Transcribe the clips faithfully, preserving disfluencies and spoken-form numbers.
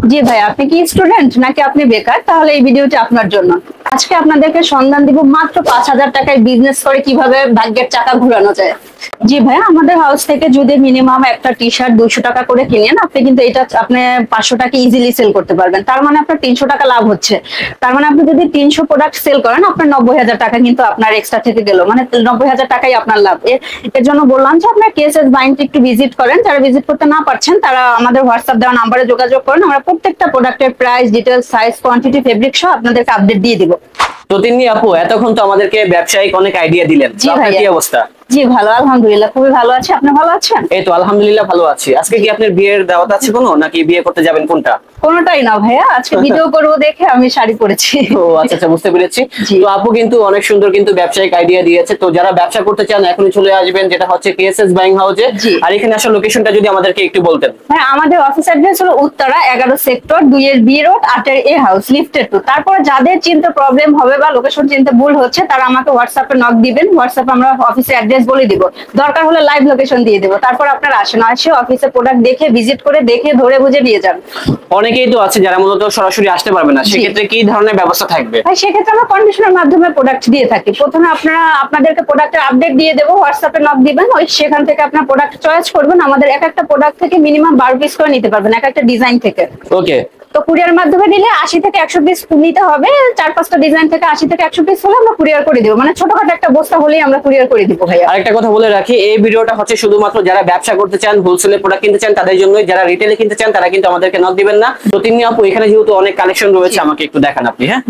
জি ভাই, আপনি কি স্টুডেন্ট নাকি আপনি বেকার? তাহলে এই ভিডিওটি আপনার জন্য। আজকে আপনাদেরকে সন্ধান দিব মাত্র পাঁচ হাজার টাকায় বিজনেস করে কিভাবে ভাগ্যের চাকা ঘোরানো যায়। জি ভাইয়া, আমাদের হাউস থেকে যদি মিনিমাম একটা টি শার্ট দুইশো টাকা করে কিনেন, আপনি কিন্তু এটা আপনি পাঁচশো টাকা ইজিলি সেল করতে পারবেন। তার মানে আপনার তিনশো টাকা লাভ হচ্ছে। তার মানে আপনি যদি তিনশো প্রোডাক্ট সেল করেন, আপনার নব্বই হাজার টাকা কিন্তু আপনার এক্সট্রা থেকে গেল, মানে নব্বই হাজার টাকাই আপনার লাভ। এর এর জন্য বললাম যে আপনার কেএসএস বাইন্ড একটু ভিজিট করেন। যারা ভিজিট করতে না পারছেন তারা আমাদের হোয়াটসঅ্যাপ দেওয়া নাম্বারে যোগাযোগ করেন। আমরা প্রত্যেকটা প্রোডাক্টের price, details, size, quantity, fabric সহ আপনাদেরকে আপডেট দিয়ে দিব। তো তিনি আপু এতক্ষণ তো আমাদেরকে ব্যবসায়িক অনেক আইডিয়া দিলেন। জি আপনার ভাইয়া। কি অবস্থা? জি ভালো, আলহামদুলিল্লাহ খুবই ভালো আছি। আপনি ভালো আছেন? এই তো আলহামদুলিল্লাহ ভালো আছি। আজকে কি আপনার বিয়ের দাওয়াত আছে কোনো, নাকি বিয়ে করতে যাবেন কোনটা? কোনোটাই না ভাইয়া, আজকে ভিডিও করবো দেখে আমি শাড়ি পরেছি। ও আচ্ছা আচ্ছা, বুঝতে পেরেছি। জি। তো আপু কিন্তু অনেক সুন্দর কিন্তু ব্যবসায়িক আইডিয়া দিয়েছে। তো যারা ব্যবসা করতে চান এখনই চলে আসবেন, যেটা হচ্ছে কেএসএস বাইং হাউসে। জি। আর এখানে আসার লোকেশনটা যদি আমাদেরকে একটু বলতেন। হ্যাঁ, আমাদের অফিস অ্যাড্রেস হলো উত্তরা এগারো সেক্টর দুই এর বি রোড আটের এ হাউস লিফটেড টু। তারপর যাদের চিনতে প্রবলেম হবে বা লোকেশন চিনতে ভুল হচ্ছে তারা আমাকে হোয়াটসঅ্যাপে নক দিবেন। হোয়াটসঅ্যাপে আমরা অফিসের অ্যাড্রেস বলে দিব, দরকার হলে লাইভ লোকেশন দিয়ে দেবো। তারপর আপনারা আসেন, আসে অফিসে প্রোডাক্ট দেখে ভিজিট করে দেখে ধরে বুঝে নিয়ে যান। অনেকেই তো আছে যারা মূলত সরাসরি আসতে পারবে না, সেক্ষেত্রে কি ধরনের ব্যবস্থা থাকবে? ভাই সেক্ষেত্রে আমরা কন্ডিশনের মাধ্যমে প্রোডাক্ট দিয়ে থাকি। প্রথমে আপনারা আপনাদেরকে প্রোডাক্টের আপডেট দিয়ে দেবো, হোয়াটসঅ্যাপে নক দিবেন, ওই সেখান থেকে আপনার প্রোডাক্ট চয়েস করবেন। আমাদের এক একটা প্রোডাক্ট থেকে মিনিমাম বারো পিস করে নিতে পারবেন, এক একটা ডিজাইন থেকে। ওকে। তো কুরিয়ার মাধ্যমে নিলে আশি থেকে একশো পিস নিতে হবে। চার পাঁচটা ডিজাইন থেকে আশি থেকে একশো পিস হলে আমরা কুরিয়ার করে দিব, মানে ছোটখাটো একটা বস্তা হলেই আমরা কুরিয়ার করে দিব ভাইয়া। আরেকটা কথা বলে রাখি, এই ভিডিওটা হচ্ছে শুধুমাত্র যারা ব্যবসা করতে চান, হোলসেলে প্রোডাক্ট কিনতে চান তাদের জন্যই। যারা রিটেলে কিনতে চান তারা কিন্তু আমাদেরকে নক দিবেন না। তো তিনি আপু এখানে যেহেতু অনেক কালেকশন রয়েছে, আমাকে একটু দেখান আপনি। হ্যাঁ,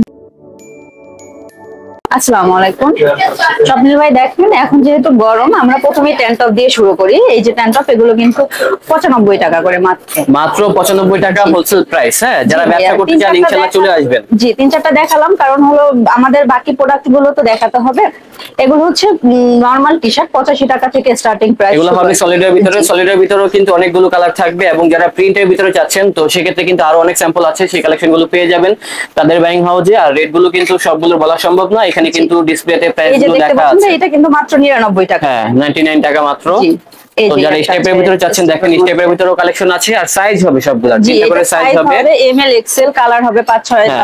আসসালামু আলাইকুম স্বপ্নিল ভাই, দেখেন এখন যেহেতু গরম, আমরা প্রথমে ট্যান টপ দিয়ে শুরু করি। এই যে ট্যান টপ, এগুলো কিন্তু পঁচানব্বই টাকা করে মাত্র। মাত্র পঁচানব্বই টাকা হোলসেল প্রাইস। হ্যাঁ, যারা ব্যবসা করতে চান ইনশাআল্লাহ চলে আসবেন। জি, তিন চারটা দেখালাম কারণ হলো আমাদের বাকি প্রোডাক্ট গুলো তো দেখাতে হবে। এগুলো হচ্ছে নরমাল টি শার্ট, পঁচাশি টাকা থেকে স্টার্টিং প্রাইস। এগুলো হবে সলিডের ভিতরে। সলিডের ভিতরেও কিন্তু অনেকগুলো কালার থাকবে, এবং যারা প্রিন্টের ভিতরে চাচ্ছেন তো সেক্ষেত্রে কিন্তু আরো অনেক স্যাম্পল আছে, সেই কালেকশন গুলো পেয়ে যাবেন তাদের বাইং হাউসে। আর রেট গুলো কিন্তু সবগুলো বলা সম্ভব না, এখানে কিন্তু ডিসপ্লেতে প্রাইস গুলো দেখা আছে। এটা কিন্তু মাত্র নিরানব্বই টাকা। হ্যাঁ, নিরানব্বই টাকা মাত্র। এই তো যে যারা স্টেপের ভিতরে চাচ্ছেন দেখেন, স্টেপের ভিতরেও কালেকশন আছে। আর সাইজ হবে সবগুলা তিনটা করে সাইজ হবে, এম এল এক্সেল, কালার হবে পাঁচ ছয়টা।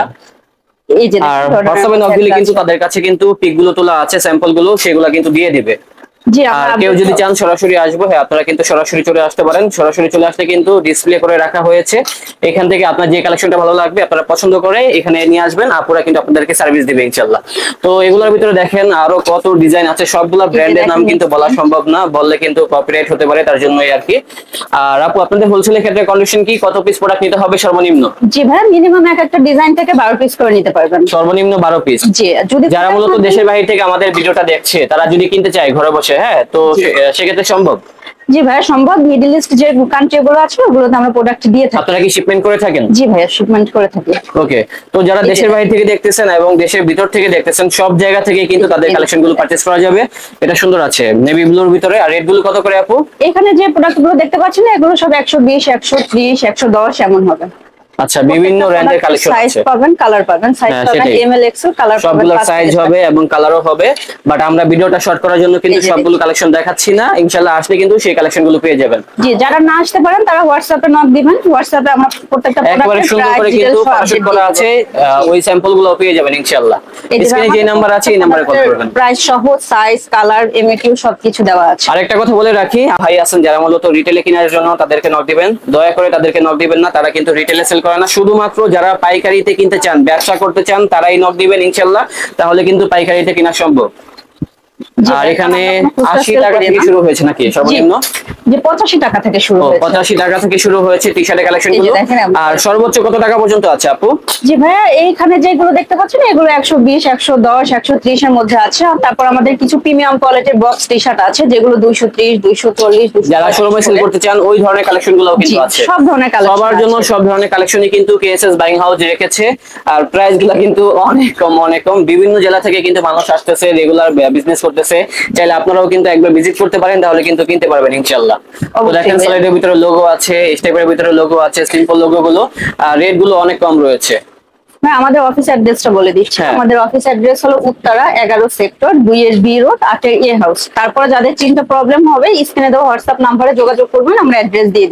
এই যে আর হোয়াটসঅ্যাপে নক দিলে কিন্তু তাদের কাছে কিন্তু পিক গুলো তোলা আছে, স্যাম্পল গুলো, সেগুলো কিন্তু দিয়ে দিবে। জি, আর কেউ যদি চান সরাসরি আসবো, হ্যাঁ আপনারা কিন্তু সরাসরি চলে আসতে পারেন। সরাসরি চলে আসলে কিন্তু ডিসপ্লে করে রাখা হয়েছে, এখান থেকে আপনার যে কালেকশনটা ভালো লাগবে আপনারা পছন্দ করে এখানে নিয়ে আসবেন, আপুরা কিন্তু আপনাদেরকে সার্ভিস দিবে ইনশাআল্লাহ। তো এগুলোর ভিতরে দেখেন আরো কত ডিজাইন আছে, সবগুলা ব্র্যান্ডের নাম কিন্তু বলা সম্ভব না, বললে কিন্তু কপিরাইট হতে পারে, তার জন্যই আর কি। আর আপু আপনাদের হোলসেলের ক্ষেত্রে কন্ডিশন কি, কত পিস প্রোডাক্ট নিতে হবে সর্বনিম্ন? জি ভাই, মিনিমাম এক একটা ডিজাইন থেকে বারো পিস করে নিতে পারবেন, সর্বনিম্ন বারো পিস। জি, যদি যারা মূলত দেশের বাইরে থেকে আমাদের ভিডিওটা দেখছে তারা যদি কিনতে চায় ঘরে বসে, হ্যাঁ তো সেক্ষেত্রে সম্ভব? জি ভাইয়া সম্ভব। মিডল ইস্ট যে কান্ট্রি গুলো আছে ওগুলোতে আমরা প্রোডাক্ট দিয়ে থাকি। আপনারা কি শিপমেন্ট করে থাকেন? জি ভাইয়া, শিপমেন্ট করে থাকি। ওকে। তো যারা দেশের বাইরে থেকে দেখতেছেন এবং দেশের ভিতর থেকে দেখতেছেন, সব জায়গা থেকে কিন্তু তাদের কালেকশন গুলো পারচেজ করা যাবে। এটা সুন্দর আছে নেভি ব্লুর ভিতরে। আর রেট গুলো কত করে আপু? এখানে যে প্রোডাক্ট গুলো দেখতে পাচ্ছেন এগুলো সব একশো বিশ, একশো ত্রিশ, একশো দশ এমন হবে। আচ্ছা, বিভিন্ন র্যান্ডের কালেকশন আছে, সাইজ পাবেন, কালার পাবেন, সাইজ পাবেন এম এল এক্সেল, কালার পাবেন, সবগুলো সাইজ হবে এবং কালারও হবে। বাট আমরা ভিডিওটা শর্ট করার জন্য কিন্তু সবগুলো কালেকশন দেখাচ্ছি না, ইনশাআল্লাহ আসলে কিন্তু সেই কালেকশন গুলো পেয়ে যাবেন। জি, যারা না আসতে পারেন তারা হোয়াটসঅ্যাপে নক দিবেন। হোয়াটসঅ্যাপে আমরা প্রত্যেকটা একবারে সুন্দর করে কিন্তু ফটোশুট করা আছে, ওই স্যাম্পল গুলো পেয়ে যাবেন ইনশাআল্লাহ। স্ক্রিনে যে নাম্বার আছে এই নম্বরে কল করবেন। প্রাইস সহ সাইজ, কালার, এমএকিউ সবকিছু দেওয়া আছে। আরেকটা কথা বলে রাখি, ভাই আছেন যারা মূলত রিটেলে কেনার জন্য তাদেরকে নক দিবেন, দয়া করে তাদেরকে নক দিবেন না, তারা কিন্তু রিটেলে সেল করে না। শুধুমাত্র যারা পাইকারিতে কিনতে চান, ব্যবসা করতে চান, তারাই নক দিবেন ইনশাআল্লাহ, তাহলে কিন্তু পাইকারিতে কেনা সম্ভব। আর এখানে আশি টাকা থেকে শুরু হয়েছে নাকি সর্বনিম্ন? যে পঁচাশি টাকা থেকে শুরু হয়েছে। পঁচাশি টাকা থেকে শুরু হয়েছে টি শার্টের কালেকশন গুলো। আর সর্বোচ্চ কত টাকা পর্যন্ত আছে আপু? জি ভাইয়া, এইখানে যেগুলো দেখতে পাচ্ছেন এগুলো একশো বিশ, একশো দশ, একশো ত্রিশ এর মধ্যে আছে। তারপর আমাদের কিছু প্রিমিয়াম কোয়ালিটির বক্স টি শার্ট আছে যেগুলো দুইশো ত্রিশ, দুইশো চল্লিশ। যারা শোরুমে সেল করতে চান ওই ধরনের কালেকশন গুলো কিন্তু আছে, সব ধরনের কালেকশন সবার জন্য সব ধরনের কালেকশনই কিন্তু কেএসএস বাইং হাউস রেখেছে। আর প্রাইস গুলো কিন্তু অনেক কম, অনেক কম। বিভিন্ন জেলা থেকে কিন্তু মানুষ আসতেছে, রেগুলার বিজনেস করতেছে, চাইলে আপনারাও কিন্তু একবার ভিজিট করতে পারেন, তাহলে কিন্তু কিনতে পারবেন ইনশাআল্লাহ। তো দেখেন স্লাইডের ভিতরে লোগো আছে, স্টেপের ভিতরে লোগো আছে, সিম্পল লোগো গুলো, আর রেট গুলো অনেক কম রয়েছে। হ্যাঁ, আমাদের অফিস অ্যাড্রেসটা বলে দিচ্ছি। আমাদের অফিস অ্যাড্রেস হলো উত্তরা এগারো সেক্টর দুই এর বি রোড আটের এ হাউস। তারপর যাদের চিন্তা প্রবলেম হবে স্ক্রিনে দেওয়া হোয়াটসঅ্যাপ নাম্বারে যোগাযোগ করবেন, আমরা অ্যাড্রেস দিয়ে দিব।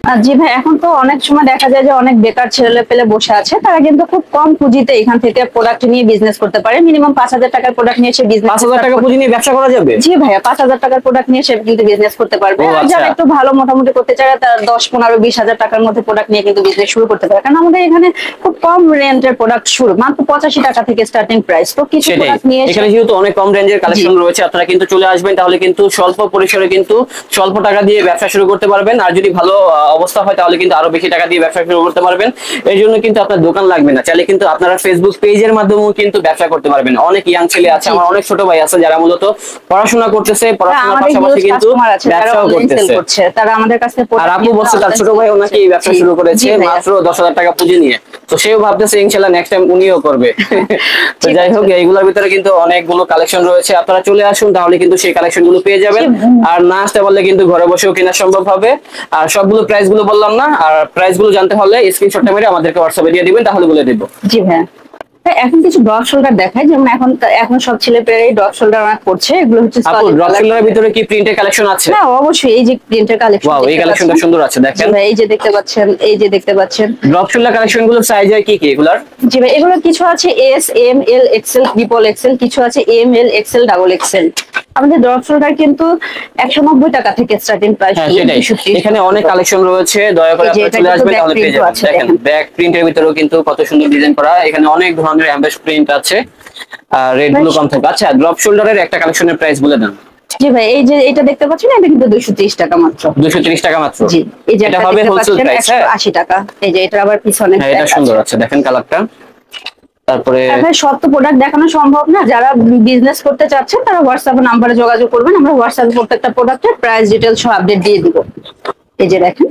আর জি ভাই, এখন তো অনেক সময় দেখা যায় যে অনেক বেকার ছেলে পেলে বসে আছে, তারা কিন্তু খুব কম পুঁজিতে এখান থেকে প্রোডাক্ট নিয়ে বিজনেস করতে পারে। মিনিমাম পাঁচ হাজার টাকার প্রোডাক্ট নিয়ে সে বিজনেস পাঁচ হাজার টাকা পুঁজি নিয়ে ব্যবসা করা যাবে? জি ভাইয়া, পাঁচ হাজার টাকার প্রোডাক্ট নিয়ে সে কিন্তু বিজনেস করতে পারবে। ও আর যারা আচ্ছা। একটু ভালো মোটামুটি করতে চায় তারা দশ পনেরো বিশ হাজার টাকার মধ্যে প্রোডাক্ট নিয়ে কিন্তু বিজনেস শুরু করতে পারে। কারণ আমাদের এখানে খুব কম রেঞ্জের প্রোডাক্ট শুরু, মাত্র পঁচাশি টাকা থেকে স্টার্টিং প্রাইস। তো কিছু সেটাই, প্রোডাক্ট নিয়ে এখানে যেহেতু অনেক কম রেঞ্জের কালেকশন রয়েছে, আপনারা কিন্তু চলে আসবেন, তাহলে কিন্তু স্বল্প পরিসরে কিন্তু স্বল্প টাকা দিয়ে ব্যবসা শুরু করতে পারবেন। আর যদি ভালো আহ, অবস্থা হয় তাহলে কিন্তু আরো বেশি টাকা দিয়ে ব্যবসা শুরু করতে পারবেন। এই জন্য কিন্তু আপনার দোকান লাগবে না, চাইলে কিন্তু আপনারা ফেসবুক পেজের মাধ্যমেও কিন্তু ব্যবসা করতে পারবেন। অনেক ইয়াং ছেলে আছে, আমার অনেক ছোট ভাই আছে যারা মূলত পড়াশোনা করতেছে, পড়াশোনার আমাদের পাশাপাশি হিউজ কিন্তু কাস্টমার আছে যারা ব্যবসাও অনলাইন সেল করতেছে। করছে, তারা আমাদের কাছে আর প্রোডাক্ট আপু বলছে তার ছোট ভাই ওনাকে এই ব্যবসা শুরু করেছে মাত্র দশ হাজার টাকা পুঁজি নিয়ে। তো সেও ভাবতেছে ইনশাল্লাহ নেক্সট টাইম উনিও করবে। তো যাই হোক, এইগুলোর ভিতরে কিন্তু অনেকগুলো কালেকশন রয়েছে, আপনারা চলে আসুন, তাহলে কিন্তু সেই কালেকশন গুলো পেয়ে যাবেন। আর না আসতে পারলে কিন্তু ঘরে বসেও কেনা সম্ভব হবে। আর সবগুলো প্রাইস গুলো বললাম না, আর প্রাইস গুলো জানতে হলে স্ক্রিনশটটা মেরে আমাদেরকে হোয়াটসঅ্যাপে দিয়ে দিবেন, তাহলে বলে দিব। জি ভাইয়া। হ্যাঁ, এখন কিছু ড্রপ শোল্ডার দেখায়, যেমন এখন এখন সব ছেলে পেলেই ড্রপ শোল্ডার অনেক করছে। এগুলো হচ্ছে আপু solid ড্রপ color। শোল্ডারের ভিতরে কি প্রিন্টের কালেকশন আছে? হ্যাঁ অবশ্যই, এই যে প্রিন্টের কালেকশন, ওয়াও, এই কালেকশনটা সুন্দর আছে, দেখেন। এই যে দেখতে পাচ্ছেন, এই যে দেখতে পাচ্ছেন ড্রপ শোল্ডার কালেকশন গুলো সাইজ হয় কি কি এগুলার? জি ভাই, এগুলো কিছু আছে S, M, L, XL, triple XL, কিছু আছে M, L, XL, double XL. আমাদের ড্রপ শোল্ডার কিন্তু একশো নব্বই টাকা থেকে স্টার্টিং প্রাইস। হ্যাঁ সেটাই, এখানে অনেক কালেকশন রয়েছে, দয়া করে এই যে আপনারা এটা চলে কিন্তু আসবেন, back তাহলে পেয়ে print ও যাবেন। আছে, দেখেন দেখেন। ব্যাক প্রিন্টের ভিতরেও কিন্তু কত সুন্দর ডিজাইন করা, এখানে অনেক ধরনের এমবেস প্রিন্ট আছে, আর রেড গুলো কম থাকে। আচ্ছা, ড্রপ শোল্ডারের একটা কালেকশনের প্রাইস বলে দেন। জি ভাই, এই যে এটা দেখতে পাচ্ছেন, এটা কিন্তু দুইশো ত্রিশ টাকা মাত্র। দুইশো ত্রিশ টাকা মাত্র? জি, এই যে এটা এটা হবে দেখতে হোলসেল পাচ্ছেন প্রাইস। একশো হ্যাঁ আশি টাকা। এই যে এটা আবার পিছনে হ্যাঁ, এটা tag সুন্দর আছে। আছে, দেখেন কালারটা। তারপরে আর ভাই সব তো প্রোডাক্ট দেখানো সম্ভব না, যারা বিজনেস করতে চাচ্ছেন তারা হোয়াটসঅ্যাপে নাম্বারে যোগাযোগ করবেন, আমরা হোয়াটসঅ্যাপে প্রত্যেকটা প্রোডাক্টের প্রাইস ডিটেইলস সহ আপডেট দিয়ে দিব। এই যে দেখেন,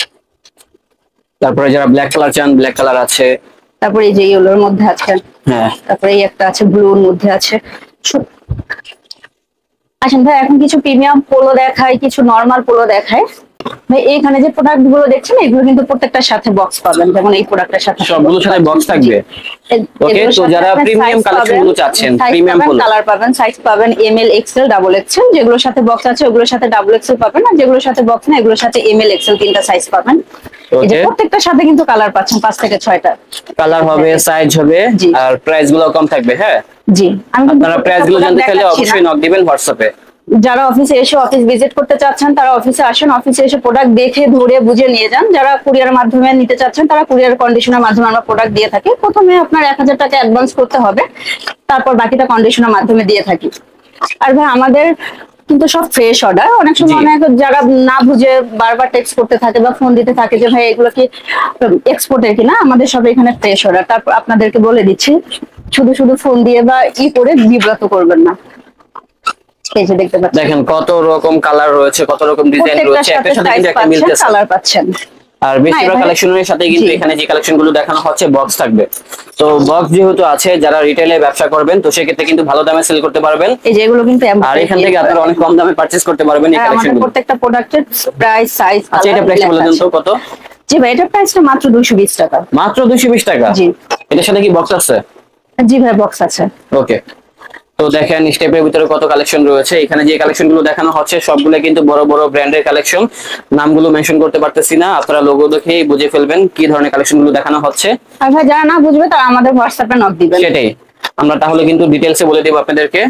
তারপরে যারা ব্ল্যাক কালার চান, ব্ল্যাক কালার আছে। তারপরে এই যে ইয়েলোর মধ্যে আছে, হ্যাঁ তারপরে এই একটা আছে ব্লুর মধ্যে আছে। সু- আসেন ভাই, এখন কিছু প্রিমিয়াম পোলো দেখায়, কিছু নরমাল পোলো দেখায়। ভাই এইখানে যে প্রোডাক্ট গুলো দেখছেন, এগুলো কিন্তু প্রত্যেকটার সাথে বক্স পাবেন, যেমন এই প্রোডাক্টের সাথে সবগুলোর সাথে box থাকবে? ওকে, তো যারা প্রিমিয়াম কালেকশন গুলো চাচ্ছেন, প্রিমিয়াম পোলো, কালার পাবেন, সাইজ পাবেন M, L, XL, double XL. যেগুলোর সাথে বক্স আছে ওগুলোর সাথে ডাবল এক্সেল পাবেন, আর যেগুলোর সাথে বক্স না এগুলোর সাথে এম, এল, এক্সেল তিনটা সাইজ পাবেন। এই যে ওকে, প্রত্যেকটার সাথে কিন্তু কালার পাচ্ছেন পাঁচ থেকে ছয়টা কালার হবে, সাইজ হবে, জি। আর প্রাইস গুলো কম থাকবে। হ্যাঁ, জি, আমি কিন্তু আপনারা প্রাইস গুলো জানতে চাইলে দেখাচ্ছি না। অবশ্যই নক দিবেন হোয়াটসঅ্যাপে। যারা অফিসে এসে অফিস ভিজিট করতে চাচ্ছেন তারা অফিসে আসেন, অফিসে এসে প্রোডাক্ট দেখে ধরে বুঝে নিয়ে যান। যারা কুরিয়ার মাধ্যমে নিতে চাচ্ছেন তারা কুরিয়ার কন্ডিশনের মাধ্যমে আমরা প্রোডাক্ট দিয়ে থাকি। প্রথমে আপনার এক হাজার টাকা অ্যাডভান্স করতে হবে, তারপর বাকিটা কন্ডিশনের মাধ্যমে দিয়ে থাকি। আর ভাই আমাদের কিন্তু সব ফ্রেশ অর্ডার। অনেক সময় জি। অনেক যারা না বুঝে বারবার টেক্সট করতে থাকে বা ফোন দিতে থাকে যে ভাই এগুলো কি এক্সপোর্টের কিনা, আমাদের সব এখানে ফ্রেশ অর্ডার। তারপর আপনাদেরকে বলে দিচ্ছি, শুধু শুধু ফোন দিয়ে বা ই করে বিব্রত করবেন না। এই যে দেখতে পাচ্ছেন, দেখেন কত রকম কালার রয়েছে, কত রকম ডিজাইন প্রত্যেকটার রয়েছে, সাথে একটার সাথে সাইজ কিন্তু একটা পাচ্ছেন, মিলতেছে। কালার পাচ্ছেন। আর বেশিরভাগ এখানে- কালেকশনের সাথে কিন্তু জি। এখানে যে কালেকশন গুলো দেখানো হচ্ছে বক্স থাকবে। তো বক্স যেহেতু আছে, যারা রিটেলে ব্যবসা করবেন তো সেক্ষেত্রে কিন্তু ভালো দামে সেল করতে পারবেন। এই যে এগুলো কিন্তু আর এখান থেকে আপনারা অনেক কম দামে পারচেজ করতে পারবেন এই আর কালেকশন আমাদের গুলো। প্রত্যেকটা প্রোডাক্টের প্রাইস, সাইজ, আচ্ছা, এটা প্রাইস বলে দেন তো কত? জি ভাই, এটার প্রাইসটা মাত্র দুইশো বিশ টাকা। মাত্র দুইশো বিশ টাকা? জি। এটার সাথে কি বক্স আছে? জি ভাই, বক্স আছে। ওকে, তো দেখেন স্টেপের ভিতরে কত কালেকশন রয়েছে। এখানে যে কালেকশন গুলো দেখানো হচ্ছে সবগুলো কিন্তু বড় বড় ব্র্যান্ডের কালেকশন, নামগুলো মেনশন করতে পারতেছি না, আপনারা লোগো দেখেই বুঝে ফেলবেন কি ধরনের কালেকশন গুলো দেখানো হচ্ছে। আর ভাই যারা না বুঝবে তারা আমাদের হোয়াটসঅ্যাপে নক দিবেন। সেটাই, আমরা তাহলে কিন্তু ডিটেলসে বলে দেব আপনাদেরকে।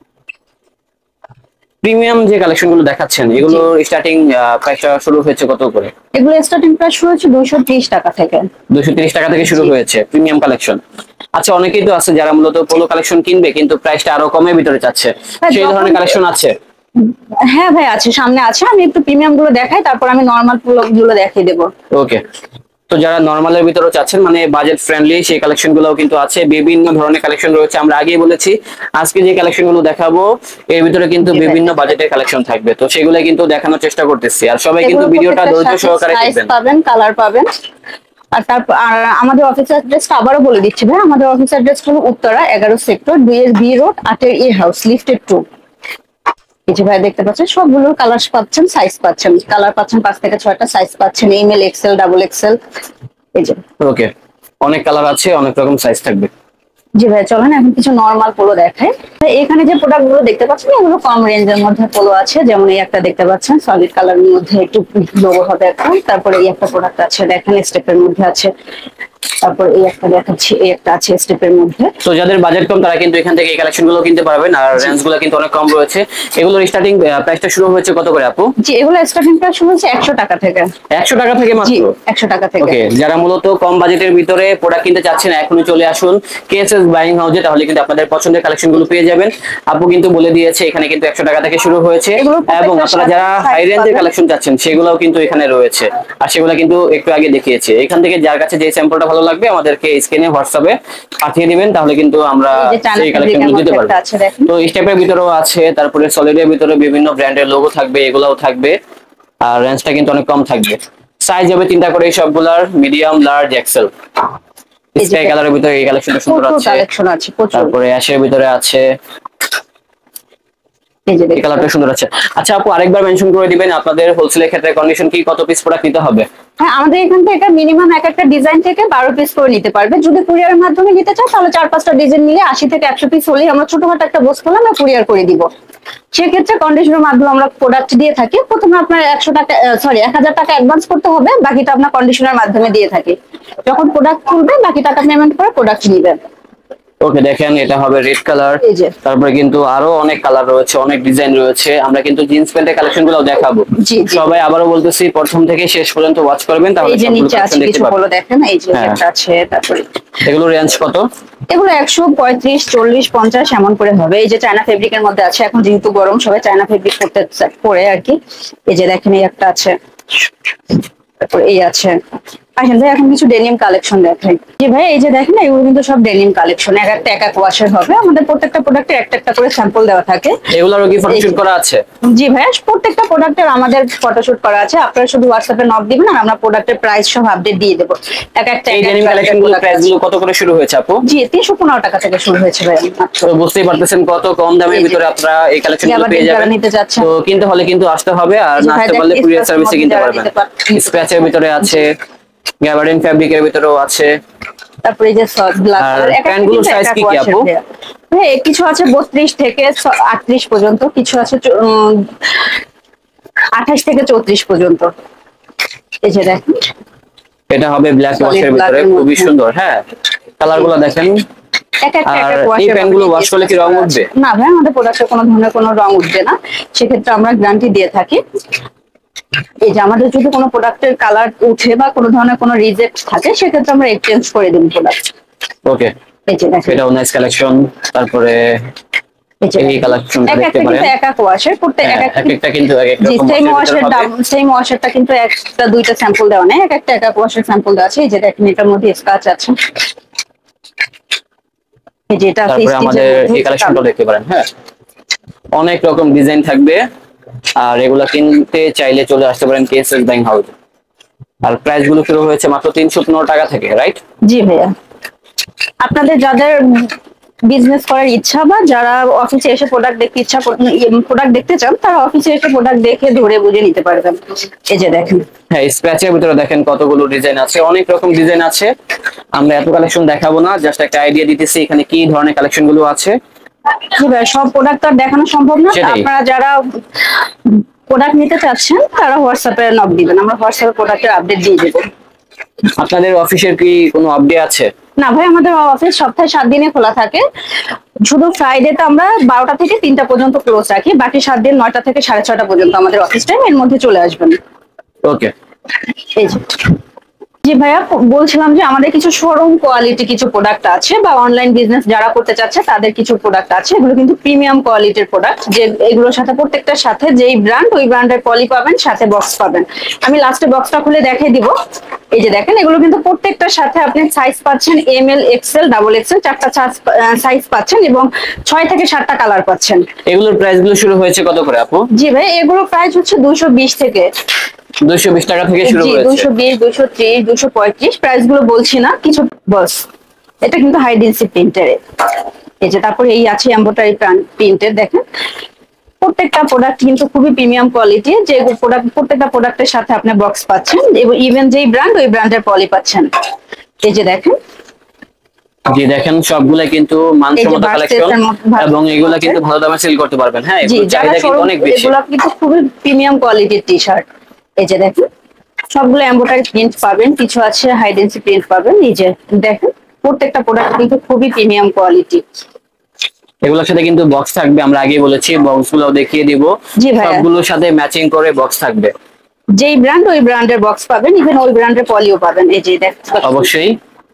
প্রিমিয়াম যে কালেকশন গুলো দেখাচ্ছেন এগুলো স্টার্টিং প্রাইসটা শুরু হয়েছে কত করে? এগুলো স্টার্টিং প্রাইস শুরু হচ্ছে দুইশো ত্রিশ টাকা থেকে। দুইশো ত্রিশ টাকা থেকে শুরু জি। হয়েছে প্রিমিয়াম কালেকশন। আচ্ছা, অনেকেই তো আছে যারা মূলত পোলো কালেকশন কিনবে কিন্তু প্রাইসটা আরো কমের ভিতরে চাচ্ছে, হ্যাঁ, সেই যখন- ধরনের কালেকশন আছে? হ্যাঁ ভাই আছে, সামনে আছে। আমি একটু প্রিমিয়াম গুলো দেখাই, তারপর আমি নরমাল গুলো দেখিয়ে দেবো। ওকে, তো যারা নরমালের ভিতরে চাচ্ছেন মানে বাজেট ফ্রেন্ডলি সেই কালেকশন গুলোও কিন্তু আছে, বিভিন্ন ধরনের কালেকশন রয়েছে। আমরা আগেই বলেছি আজকে যে কালেকশন গুলো দেখাবো এর ভিতরে কিন্তু জি ভাই। বিভিন্ন বাজেটের কালেকশন থাকবে, তো সেগুলো কিন্তু দেখানোর চেষ্টা করতেছি। আর সবাই কিন্তু এগুলো ভিডিওটা প্রত্যেকটার ধৈর্য সাথে সহকারে size দেখবেন। পাবেন, কালার পাবেন। আর তারপর আর আমাদের অফিস অ্যাড্রেসটা আবারও বলে দিচ্ছি ভাই, আমাদের অফিস অ্যাড্রেস হলো উত্তরা এগারো সেক্টর দুই এর বি রোড আটের এ হাউস লিফটেড টু। এই যে ভাই দেখতে পাচ্ছেন সবগুলোর কালার পাচ্ছেন, সাইজ পাচ্ছেন, কালার পাচ্ছেন পাঁচ থেকে ছয়টা, সাইজ পাচ্ছেন M, L, XL, double XL. এই যে ওকে, অনেক কালার আছে, অনেক রকম সাইজ থাকবে। জি ভাই, চলেন এখন কিছু নরমাল পোলো দেখাই। ভাই, এখানে যে প্রোডাক্ট গুলো দেখতে পাচ্ছেন এগুলো কম রেঞ্জের মধ্যে পোলো আছে, যেমন এই একটা দেখতে পাচ্ছেন সলিড কালারের মধ্যে একটু লোগো হবে এখন। তারপরে এই একটা প্রোডাক্ট আছে দেখেন স্টেপের মধ্যে আছে। তারপর এই একটা দেখাচ্ছি, এই একটা আছে স্টেপের মধ্যে। তো যাদের বাজেট কম তারা কিন্তু এখান থেকে এই কালেকশন গুলো কিনতে পারবেন, আর রেঞ্জ গুলো কিন্তু অনেক কম রয়েছে। এগুলোর স্টার্টিং প্রাইসটা শুরু হয়েছে কত করে আপু? জি, এগুলো স্টার্টিং প্রাইস শুরু হচ্ছে একশো টাকা থেকে। একশো টাকা থেকে জি, মাত্র? একশো টাকা থেকে। ওকে, যারা মূলত কম বাজেটের ভিতরে প্রোডাক্ট কিনতে চাচ্ছেন এখনই চলে আসুন কেএসএস বাইং হাউসে, তাহলে কিন্তু আপনাদের পছন্দের কালেকশন গুলো পেয়ে যাবেন। আপু কিন্তু বলে দিয়েছে এখানে কিন্তু একশো টাকা থেকে শুরু হয়েছে, এগুলো প্রত্যেকটা এবং আপনারা সাথে যারা হাই size রেঞ্জের পাবেন। কালেকশন চাচ্ছেন সেগুলোও কিন্তু এখানে রয়েছে, আর সেগুলো কিন্তু একটু আগে দেখিয়েছে। এখান থেকে যার কাছে যে স্যাম্পলটা ভালো লাগবে আমাদেরকে স্ক্রিনে হোয়াটসঅ্যাপে পাঠিয়ে দিবেন, তাহলে কিন্তু আমরা এই যে চায়না সেই ফেব্রিকের কালেকশন গুলো মধ্যে দিতে পারবো। একটা আছে দেখেন। তো স্টেপের ভিতরেও আছে, তারপরে সলিডের ভিতরে বিভিন্ন ব্র্যান্ডের লোগো থাকবে, এগুলাও থাকবে, আর রেঞ্জটা কিন্তু অনেক কম থাকবে। সাইজ হবে তিনটা করে এই সবগুলার, মিডিয়াম, লার্জ, এক্সেল। এই যে স্কাই কালারের ভিতরে এই কালেকশনটা সুন্দর প্রচুর আছে, কালেকশন আছে, প্রচুর। তারপরে অ্যাশের ভিতরে আছে, এই যে এই দেখেন। কালারটা সুন্দর আছে। আচ্ছা আপু, আরেকবার মেনশন করে দিবেন আপনাদের হোলসেলের ক্ষেত্রে কন্ডিশন কি, কত পিস প্রোডাক্ট নিতে হবে? হ্যাঁ, আমাদের এখান থেকে মিনিমাম এক একটা ডিজাইন থেকে বারো পিস করে নিতে পারবে। যদি কুরিয়ারের মাধ্যমে নিতে চাও তাহলে চার পাঁচটা ডিজাইন মিলে আশি থেকে একশো পিস হলেই আমরা ছোটখাটো একটা বক্স করলে আমরা কুরিয়ার করে দিব। সেক্ষেত্রে কন্ডিশনের মাধ্যমে আমরা প্রোডাক্ট দিয়ে থাকি। প্রথমে আপনার একশো টাকা সরি এক হাজার টাকা অ্যাডভান্স করতে হবে, বাকিটা আপনার কন্ডিশনের মাধ্যমে দিয়ে থাকি। যখন প্রোডাক্ট খুলবে বাকি টাকা পেমেন্ট করে প্রোডাক্ট নিবেন। ওকে, দেখেন এটা হবে রেড কালার, এই যে। তারপরে কিন্তু আরো অনেক কালার রয়েছে, অনেক ডিজাইন রয়েছে। আমরা কিন্তু জিন্স প্যান্টের কালেকশন গুলো দেখাবো। জি, জি। সবাই আবারও বলতেছি প্রথম থেকে শেষ পর্যন্ত ওয়াচ করবেন, তাহলে এই যে সবগুলো নিচে আছে কালেকশন দেখতে কিছু পাবেন। বলো দেখেন, এই যে হ্যাঁ। একটা আছে। তারপরে এগুলো রেঞ্জ কত? এগুলো একশো পঁয়ত্রিশ, চল্লিশ, পঞ্চাশ এমন করে হবে। এই যে চায়না ফেব্রিকের মধ্যে আছে, এখন যেহেতু গরম সবাই চায়না ফেব্রিক করতে চা- পরে আর কি। এই যে দেখেন এই একটা আছে, তারপর এই আছে। আসেন ভাই এখন কিছু ডেনিম কালেকশন দেখাই। জি ভাই, এই যে দেখেন এগুলো কিন্তু সব ডেনিম কালেকশন, এক একটা এক এক ওয়াশের হবে। আমাদের প্রত্যেকটা প্রোডাক্টের একটা একটা করে স্যাম্পল দেওয়া থাকে। এগুলোরও কি ফটোশুট করা আছে? জি ভাই, প্রত্যেকটা প্রোডাক্টের আমাদের ফটোশুট করা আছে। আপনারা শুধু হোয়াটসঅ্যাপে নক দিবেন আর আমরা প্রোডাক্টের প্রাইস সব আপডেট দিয়ে দেবো। এক একটা এই এক এক ডেনিম brand এর কালেকশন গুলো product প্রাইস আছে। গুলো কত করে শুরু হয়েছে আপু? জি, তিনশো পনেরো টাকা থেকে শুরু হয়েছে ভাই মাত্র। তো বুঝতেই পারতেছেন কত কম দামের এই যে। ভিতরে আপনারা এই কালেকশন গুলো যারা পেয়ে যাবেন। নিতে চাচ্ছেন। তো কিনতে হলে কিন্তু আসতে হবে, আর এই যে না ভাই আসতে পারলে দেখেন, কুরিয়ার স্ক্র্যাচের সার্ভিসে মধ্যে কিনতে যারা পারবেন। নিতে পার- স্ক্র্যাচের ভিতরে আছে, গ্যাবার্ডিন ফ্যাব্রিকের ভিতরেও আছে। তারপরে এই যে ব্ল্যাক আর কালার, এক একটা প্যান্টগুলোর কিন্তু size এক এক কি কি ওয়াশের আপু? দেয়া। হ্যাঁ, কিছু আছে বত্রিশ থেকে আটত্রিশ পর্যন্ত, কিছু আছে আঠাশ থেকে চৌত্রিশ পর্যন্ত। এই যে দেখেন এটা হবে ব্ল্যাক Solid ওয়াশের black ভিতরে, এর খুবই মধ্যে। সুন্দর। হ্যাঁ, কালার গুলো দেখেন। এক একটা এক আর এক এই ওয়াশের প্যান্টগুলো মধ্যে ওয়াশ করলে কি রং করা উঠবে? আছে। না ভাই, আমাদের প্রোডাক্টে কোনো ধরনের কোনো রং উঠবে না, সেক্ষেত্রে আমরা গ্যারান্টি দিয়ে থাকি। এই যে আমাদের যদি কোনো প্রোডাক্টের কালার উঠে বা কোনো ধরনের কোনো রিজেক্ট থাকে সেক্ষেত্রে আমরা এক্সচেঞ্জ করে দিই প্রোডাক্ট। ওকে, এই যে দেখেন এটাও নাইস কালেকশন। তারপরে এই যে এই দেখেন। কালেকশনটা এক দেখতে একটা পারেন। কিন্তু এক এক ওয়াশের, প্রত্যেক এক হ্যাঁ, এক এক একটা কিন্তু এক এক জি, রকম সেম ওয়াশের ওয়াশের ভিতরে দাম, হবে। সেম ওয়াশেরটা কিন্তু একটা দুইটা স্যাম্পল দেওয়া নেই, এক একটা এক এক ওয়াশের স্যাম্পল দেওয়া আছে। এই যে দেখেন এটার মধ্যে স্কাচ আছে। এই যে এটা তারপরে আমাদের এই কালেকশনটাও দেখতে পারেন। হ্যাঁ, অনেক রকম ডিজাইন থাকবে, আর এগুলা কিনতে চাইলে চলে আসতে পারেন কেএসএস ব্যাংক হাউস। আর প্রাইস গুলো শুরু হয়েছে মাত্র তিনশো পনেরো টাকা থেকে, রাইট? জি ভাইয়া, আপনাদের যাদের বিজনেস করার ইচ্ছা বা যারা অফিসে এসে প্রোডাক্ট দেখতে ইচ্ছা প্রোডাক্ট দেখতে চান তারা অফিসে এসে প্রোডাক্ট দেখে ধরে বুঝে নিতে পারবেন। এই যে দেখেন। হ্যাঁ, স্ক্র্যাচের ভিতরে দেখেন কতগুলো ডিজাইন আছে, অনেক রকম ডিজাইন আছে। আমরা এত কালেকশন দেখাবো না, জাস্ট একটা আইডিয়া দিতেছি এখানে কি ধরনের কালেকশন গুলো আছে। জি ভাই, সব প্রোডাক্ট তো আর দেখানো সম্ভব না। সেটাই। আপনারা যারা প্রোডাক্ট নিতে চাচ্ছেন তারা হোয়াটসঅ্যাপে নক দিবেন, আমরা হোয়াটসঅ্যাপে প্রোডাক্টের আপডেট দিয়ে দেবো। আপনাদের অফিসের কি কোনো আপডেট আছে? না ভাই, আমাদের অফিস সপ্তাহে সাত দিনে খোলা থাকে। শুধু ফ্রাইডেতে আমরা বারোটা থেকে তিনটা পর্যন্ত ক্লোজ রাখি, বাকি সাত দিন নয়টা থেকে সাড়ে ছটা পর্যন্ত আমাদের অফিস টাইম, এর মধ্যে চলে আসবেন। ওকে, এই যে জি ভাইয়া, বলছিলাম যে আমাদের কিছু শোরুম কোয়ালিটি কিছু প্রোডাক্ট আছে, বা অনলাইন বিজনেস যারা করতে চাচ্ছে তাদের কিছু প্রোডাক্ট আছে। এগুলো কিন্তু প্রিমিয়াম কোয়ালিটির প্রোডাক্ট, যে এগুলোর সাথে প্রত্যেকটার সাথে যেই ব্র্যান্ড ওই ব্র্যান্ডের পলি পাবেন, সাথে বক্স পাবেন। আমি লাস্টে বক্সটা খুলে দেখিয়ে দিব। এই যে দেখেন, এগুলো কিন্তু প্রত্যেকটার সাথে আপনি সাইজ পাচ্ছেন M L, XL, double XL, চারটা সাইজ পাচ্ছেন এবং ছয় থেকে সাতটা কালার পাচ্ছেন। এগুলোর প্রাইস গুলো শুরু হয়েছে কত করে আপু? জি ভাই, এগুলো প্রাইস হচ্ছে দুইশো বিশ থেকে দুইশো বিশ টাকা থেকে শুরু জি হয়েছে। দুইশো বিশ, দুইশো ত্রিশ, দুইশো পঁয়ত্রিশ প্রাইস গুলো বলছি না কিছু বস। এটা কিন্তু হাই ডেন্সি প্রিন্টারে। এই যে তারপরে এই আছে এমব্রয়ডারি প্রিন্টের, দেখেন প্রত্যেকটা প্রোডাক্ট কিন্তু খুবই প্রিমিয়াম কোয়ালিটি, যে প্রোডাক্ট প্রত্যেকটা প্রোডাক্টের সাথে আপনি বক্স পাচ্ছেন এবং ইভেন যেই ব্র্যান্ড ওই ব্র্যান্ডের পলি পাচ্ছেন। এই যে দেখেন জি দেখেন সবগুলা কিন্তু মানসম্মত কালেকশন ভার্সেসের মধ্যে ভালো এবং এগুলা আছে। কিন্তু ভালো দামে সেল করতে পারবেন। হ্যাঁ জি, এগুলোর যারা চাহিদা কিন্তু শোরুম অনেক বেশি। এগুলো কিন্তু খুবই প্রিমিয়াম কোয়ালিটির টি শার্ট। এই যে দেখেন সবগুলো এমব্রয়ডারি প্রিন্ট পাবেন, কিছু আছে হাইডেন্সি প্রিন্ট পাবেন। এই যে দেখেন প্রত্যেকটা প্রোডাক্ট কিন্তু খুবই প্রিমিয়াম কোয়ালিটি। এগুলোর সাথে কিন্তু বক্স থাকবে, আমরা আগেই বলেছি বক্স গুলো দেখিয়ে দিব। জি ভাইয়া। সবগুলোর সাথে ম্যাচিং করে বক্স থাকবে। যেই ব্র্যান্ড ওই ব্র্যান্ডের বক্স পাবেন, ইভেন ওই ব্র্যান্ডের পলিও পাবেন। এই যে দেখেন অবশ্যই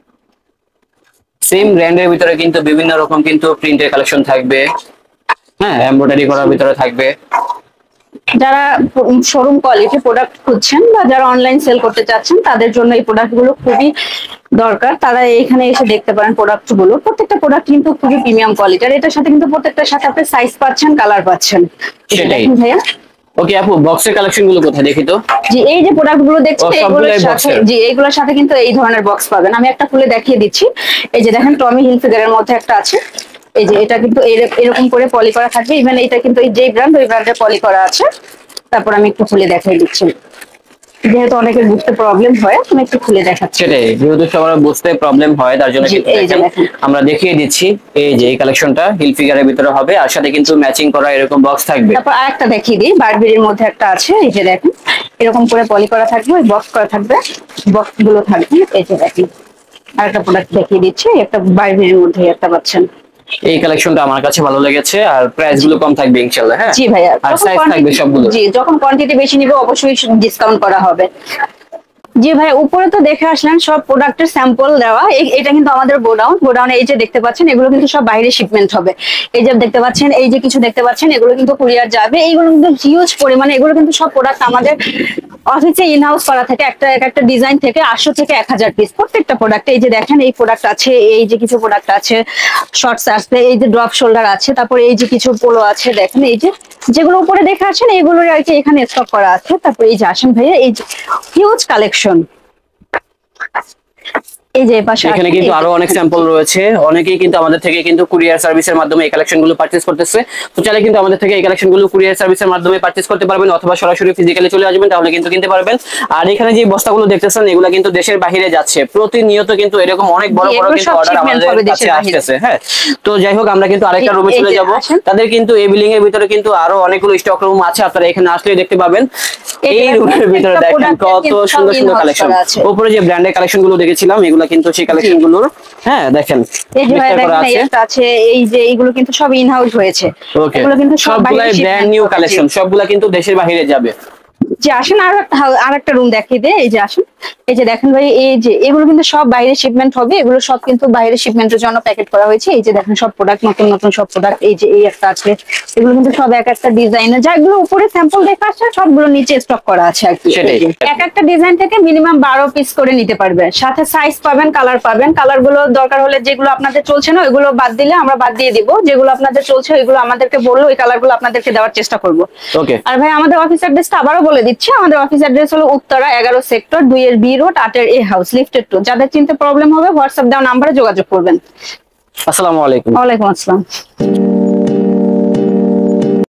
সেম ব্র্যান্ডের ভিতরে কিন্তু বিভিন্ন রকম কিন্তু প্রিন্টের কালেকশন থাকবে। হ্যাঁ এমব্রয়ডারি করার ভিতরে থাকবে। যারা শোরুম কোয়ালিটি প্রোডাক্ট খুঁজছেন বা যারা অনলাইন সেল করতে চাচ্ছেন তাদের জন্য এই প্রোডাক্ট গুলো খুবই দরকার। তারা এখানে এসে দেখতে পারেন প্রোডাক্ট গুলো। প্রত্যেকটা প্রোডাক্ট কিন্তু খুবই প্রিমিয়াম কোয়ালিটি। আর এটার সাথে কিন্তু প্রত্যেকটার সাথে আপনি সাইজ পাচ্ছেন, কালার পাচ্ছেন। সেটাই। দেখুন ভাইয়া। ওকে আপু বক্সের কালেকশন গুলো কোথায় দেখি তো? জি এই যে প্রোডাক্ট গুলো দেখছেন ও, এইগুলোর সবগুলাই সাথে, box-এর? জি এইগুলোর সাথে কিন্তু এই ধরনের বক্স পাবেন। আমি একটা খুলে দেখিয়ে দিচ্ছি। এই যে দেখেন টমি হিলফিগারের মধ্যে একটা আছে। এই যে এটা কিন্তু এর- এরকম করে পলি করা থাকবে। ইভেন এটা কিন্তু এই যে ব্র্যান্ড ওই ব্র্যান্ডের পলি করা আছে। তারপর আমি একটু খুলে দেখিয়ে দিচ্ছি, যেহেতু অনেকের বুঝতে প্রবলেম হয় আমি একটু খুলে দেখাচ্ছি। সেটাই, যেহেতু সবার বুঝতে প্রবলেম হয় তার জন্য জি, কিন্তু এই যে দেখেন, দেখেন। আমরা দেখিয়ে দিচ্ছি। এই যে এই কালেকশনটা হিল ফিগারের ভিতরে হবে আর সাথে কিন্তু ম্যাচিং করা এরকম বক্স থাকবে। তারপর আরেকটা দেখিয়ে দিই, বারবিরির মধ্যে একটা আছে। এই যে দেখেন এরকম করে পলি করা থাকবে, ওই বক্স করা থাকবে, বক্স গুলো থাকবে। এই যে দেখেন আরেকটা প্রোডাক্ট দেখিয়ে দিচ্ছি, একটা বারবিরির মধ্যে একটা পাচ্ছেন। এই কালেকশনটা আমার কাছে ভালো লেগেছে আর প্রাইস গুলো কম থাকবে ইনশাআল্লাহ। হ্যাঁ জি ভাইয়া, আর যখন সাইজ থাকবে quantity- সবগুলো। জি যখন কোয়ান্টিটি বেশি নিবে অবশ্যই ডিসকাউন্ট করা হবে। জি ভাই, উপরে তো দেখে আসলেন সব প্রোডাক্টের স্যাম্পল দেওয়া। এ- এটা কিন্তু আমাদের গোডাউন। গোডাউনে এই যে দেখতে পাচ্ছেন এগুলো কিন্তু সব বাইরে শিপমেন্ট হবে। এই যে দেখতে পাচ্ছেন, এই যে কিছু দেখতে পাচ্ছেন এগুলো কিন্তু কুরিয়ার যাবে। এইগুলো কিন্তু হিউজ পরিমাণে, এগুলো কিন্তু সব প্রোডাক্ট আমাদের অফিসে ইন হাউস করা থাকে। একটা এক একটা ডিজাইন থেকে আটশো থেকে এক হাজার পিস প্রত্যেকটা প্রোডাক্ট। এই যে দেখেন এই প্রোডাক্ট আছে, এই যে কিছু প্রোডাক্ট আছে, শর্টস আছে, এই যে ড্রপ শোল্ডার আছে, তারপরে এই যে কিছু পোলো আছে। দেখেন এই যে যেগুলো উপরে দেখে আসেন এগুলো আর কি এখানে স্টক করা আছে। তারপর এই যে আসেন ভাইয়া, এই যে হিউজ কালেকশন। এই যে পাশে এখানে কিন্তু আরো অনেক স্যাম্পল রয়েছে। অনেকেই কিন্তু আমাদের থেকে কিন্তু কুরিয়ার সার্ভিসের মাধ্যমে এই কালেকশন গুলো পারচেজ করতেছে। তো চাইলে কিন্তু আমাদের থেকে এই কালেকশন গুলো কুরিয়ার সার্ভিসের মাধ্যমে পারচেজ করতে পারবেন অথবা সরাসরি ফিজিক্যালি চলে আসবেন, তাহলে কিন্তু কিনতে পারবেন। আর এখানে যে বস্তাগুলো দেখতেছেন এগুলো কিন্তু দেশের বাইরে যাচ্ছে। প্রতিনিয়ত কিন্তু এরকম অনেক বড় বড় কিন্তু অর্ডার আমাদের কাছে আসতেছে। হ্যাঁ তো যাই হোক, আমরা কিন্তু আরেকটা রুমে চলে যাব। তাদের কিন্তু এই বিল্ডিং এর ভিতরে কিন্তু আরো অনেকগুলো স্টক রুম আছে, আপনারা এখানে আসলে দেখতে পাবেন। এই রুমের ভিতরে দেখেন কত সুন্দর সুন্দর কালেকশন। উপরে যে ব্র্যান্ডের কালেকশন গুলো দেখেছিলাম এগুলো কিন্তু সেই কালেকশন গুলোর। হ্যাঁ দেখেন এই যে ভাই দেখেন এই একটা আছে, এই যে এইগুলো কিন্তু সব ইন হাউস হয়েছে। ওকে এগুলো কিন্তু সব সবগুলাই বাইরে ব্র্যান্ড নিউ কালেকশন, সবগুলা কিন্তু দেশের বাইরে যাবে। যে আসেন আর একটা আর একটা রুম দেখিয়ে দে। এই যে আসেন, এই যে দেখেন ভাই এই যে এগুলো কিন্তু সব বাইরে শিপমেন্ট হবে। এগুলো সব কিন্তু বাইরে শিপমেন্টের জন্য প্যাকেট করা হয়েছে। এই যে দেখেন সব প্রোডাক্ট, নতুন নতুন সব প্রোডাক্ট। এই যে এই একটা আছে, এগুলো কিন্তু সব এক একটা ডিজাইনের, যেগুলো উপরে স্যাম্পল দেখা আসছে সবগুলো নিচে স্টক করা আছে আর কি। সেটাই। এক একটা ডিজাইন থেকে মিনিমাম বারো পিস করে নিতে পারবেন, সাথে সাইজ পাবেন, কালার পাবেন। কালার গুলো দরকার হলে যেগুলো আপনাদের চলছে না ওইগুলো বাদ দিলে আমরা বাদ দিয়ে দিব, যেগুলো আপনাদের চলছে ওইগুলো আমাদেরকে বললো, ওই কালার গুলো আপনাদেরকে দেওয়ার চেষ্টা করবো। ওকে আর ভাই আমাদের অফিস অ্যাড্রেসটা আবারও বলে দিচ্ছি। আমাদের অফিস অ্যাড্রেস হলো উত্তরা এগারো সেক্টর দুই এর বি রোড আটের এ হাউস লিফটেড টু। যাদের চিনতে প্রবলেম হবে হোয়াটসঅ্যাপ দেওয়া নাম্বারে যোগাযোগ করবেন। আসসালামু আলাইকুম। ওয়ালাইকুম আসসালাম।